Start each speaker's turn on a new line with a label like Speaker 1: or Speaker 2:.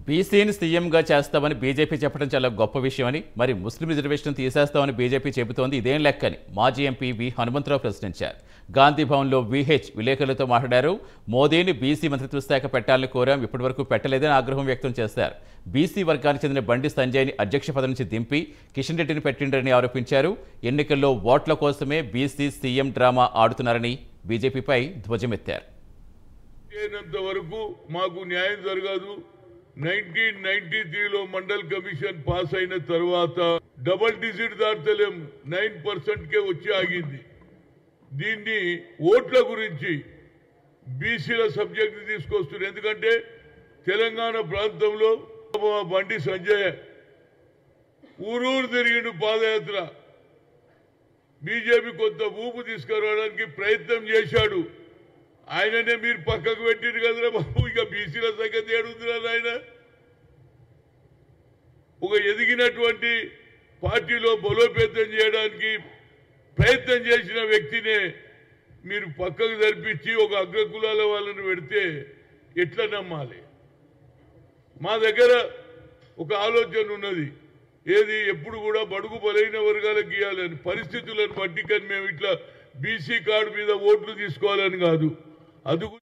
Speaker 1: బీసీని సీఎంగా చేస్తామని బీజేపీ చెప్పడం చాలా గొప్ప విషయమని, మరి ముస్లిం రిజర్వేషన్ తీసేస్తామని బీజేపీ చెబుతోంది ఇదేం లెక్కని మాజీ ఎంపీ వి హనుమంతరావు ప్రశ్నించారు. గాంధీ భవన్లో విహెచ్ విలేకరులతో మాట్లాడారు. మోదీని బీసీ మంత్రిత్వ శాఖ పెట్టాలని కోరాం, ఇప్పటివరకు పెట్టలేదని ఆగ్రహం వ్యక్తం చేశారు. బీసీ వర్గానికి చెందిన బండి సంజయ్ని అధ్యక్ష పదవి నుంచి దింపి కిషన్ రెడ్డిని పెట్టిండని ఆరోపించారు. ఎన్నికల్లో ఓట్ల కోసమే బీసీ సీఎం డ్రామా ఆడుతున్నారని బీజేపీపై ధ్వజమెత్తారు.
Speaker 2: మాకు న్యాయం జరగదు. 1993లో మండల్ కమిషన్ పాస్ అయిన తర్వాత డబుల్ డిజిట్ దాటలేం, 9%కే వచ్చి ఆగింది. దీన్ని ఓట్ల గురించి బీసీల సబ్జెక్ట్ తీసుకొస్తున్నారు. ఎందుకంటే తెలంగాణ ప్రాంతంలో బండి సంజయ్ ఊరూరు తిరిగిండు పాదయాత్ర. బీజేపీ కొంత ఊపు తీసుకురావడానికి ప్రయత్నం చేశాడు. ఆయననే మీరు పక్కకు పెట్టిరు కదరా బాబు, ఇక బీసీల సంగతి ఏడుతున్నారు. ఆయన ఒక ఎదిగినటువంటి పార్టీలో బలోపేతం చేయడానికి ప్రయత్నం చేసిన వ్యక్తినే మీరు పక్కకు జరిపించి ఒక అగ్రకులాల వాళ్ళని పెడితే ఎట్లా నమ్మాలి? మా దగ్గర ఒక ఆలోచన ఉన్నది, ఏది ఎప్పుడు కూడా బడుగు బలైన వర్గాలకు ఇవ్వాలని, పరిస్థితులను బట్టి కానీ మేము ఇట్లా బీసీ కార్డు మీద ఓట్లు తీసుకోవాలని కాదు. అది